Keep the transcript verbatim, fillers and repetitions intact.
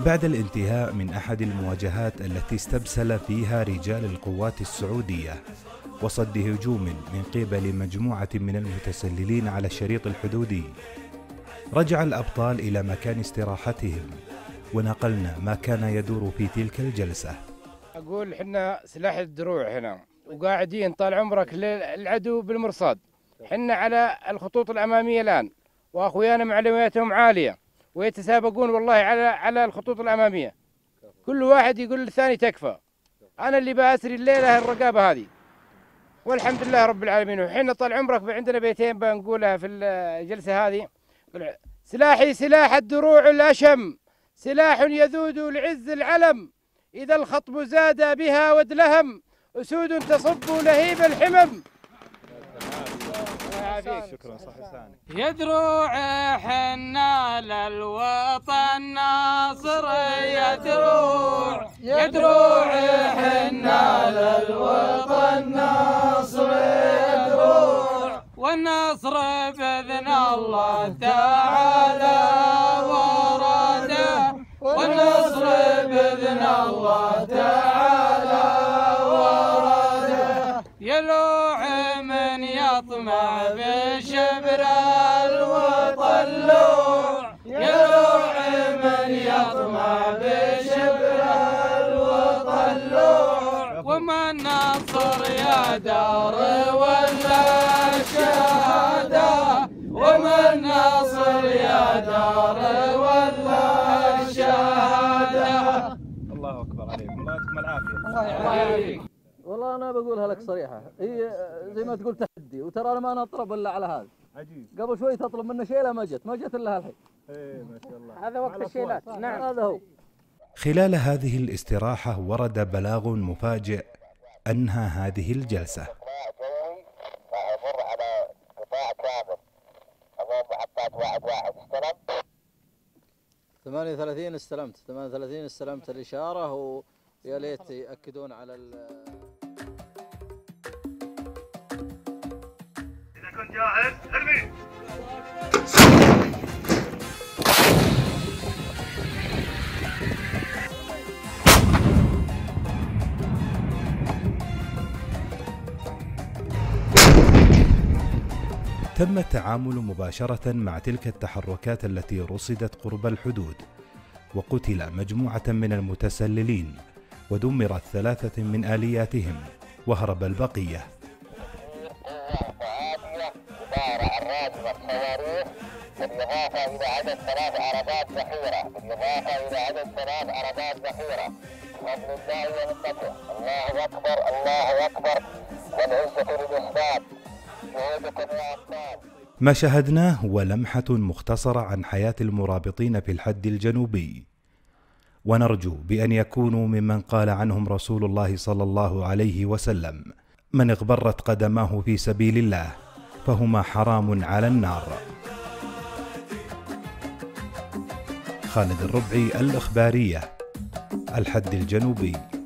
بعد الانتهاء من أحد المواجهات التي استبسل فيها رجال القوات السعودية وصد هجوم من قبل مجموعة من المتسللين على الشريط الحدودي، رجع الأبطال إلى مكان استراحتهم ونقلنا ما كان يدور في تلك الجلسة. أقول حنا سلاح الدروع هنا وقاعدين طال عمرك للعدو بالمرصاد، حنا على الخطوط الأمامية الآن وأخويانا معلوماتهم عالية ويتسابقون والله على على الخطوط الأمامية، كل واحد يقول للثاني تكفى، أنا اللي بأسري الليلة الرقابة هذه والحمد لله رب العالمين. وحنا طال عمرك عندنا بيتين بنقولها في الجلسة هذه، سلاحي سلاح الدروع الأشم، سلاح يذود لعز العلم، إذا الخطب زاد بها وادلهم، أسود تصب لهيب الحمم. شكرا صح لسانك. يا دروع حنا للوطن ناصر، يا دروع يا دروع حنا للوطن ناصر، يا دروع والنصر بإذن الله تعالى ورده، والنصر بإذن الله تعالى ورده. يلوع من يطمع بشبر الوطن لوع، يلوع من يطمع بشبر الوطن لوع، ومن نصر يا دار ولا الشهادة، ومن نصر يا دار ولا الشهادة. الله أكبر عليكم، الله يعطيكم العافية. الله يعافيك. والله أنا بقولها لك صريحة، هي زي ما تقول تحدي، وترى أنا ما نطلب إلا على هذا. عجيب. قبل شوي تطلب منه شيلة ما جت، ما جت إلا الحين. إيه ما شاء الله. هذا وقت الشيلات. نعم هذا هو. خلال هذه الاستراحة ورد بلاغ مفاجئ أنهى هذه الجلسة. ثمانية وثلاثين استلمت، ثمانية وثلاثين استلمت الإشارة، ويا ليت يأكدون على ال. إذا كنت جاهز ارمي. تم التعامل مباشرة مع تلك التحركات التي رصدت قرب الحدود، وقتل مجموعة من المتسللين ودمرت ثلاثة من آلياتهم وهرب البقية. بالإضافة إلى عدد ثلاث عربات ذخيرة، بالإضافة إلى عدد ثلاث عربات ذخيرة، بفضل الله ومنته. الله أكبر الله أكبر، والعزة للإسلام. جهودكم يا أبطال. ما شاهدناه هو لمحة مختصرة عن حياة المرابطين في الحد الجنوبي، ونرجو بأن يكونوا ممن قال عنهم رسول الله صلى الله عليه وسلم: من اغبرت قدماه في سبيل الله فهما حرام على النار. خالد الربعي، الإخبارية، الحد الجنوبي.